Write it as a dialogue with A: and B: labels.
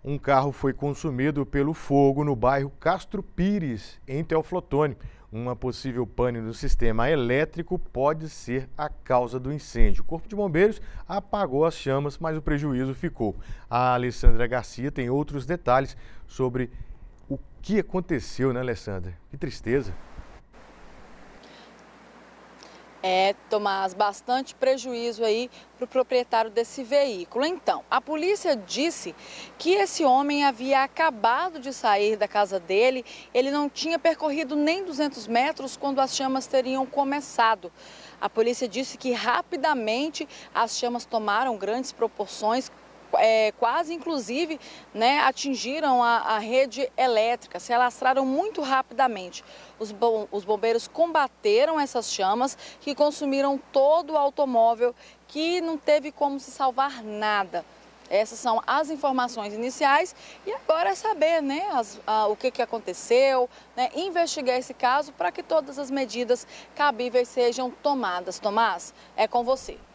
A: Um carro foi consumido pelo fogo no bairro Castro Pires, em Teoflotone. Uma possível pane no sistema elétrico pode ser a causa do incêndio. O Corpo de Bombeiros apagou as chamas, mas o prejuízo ficou. A Alessandra Garcia tem outros detalhes sobre o que aconteceu, né, Alessandra? Que tristeza.
B: Tomás, bastante prejuízo aí para o proprietário desse veículo. Então, a polícia disse que esse homem havia acabado de sair da casa dele, ele não tinha percorrido nem 200 metros quando as chamas teriam começado. A polícia disse que rapidamente as chamas tomaram grandes proporções, quase inclusive, né, atingiram a rede elétrica, se alastraram muito rapidamente. Os bombeiros combateram essas chamas que consumiram todo o automóvel, que não teve como se salvar nada. Essas são as informações iniciais e agora é saber, né, o que aconteceu, né, investigar esse caso para que todas as medidas cabíveis sejam tomadas. Tomás, é com você.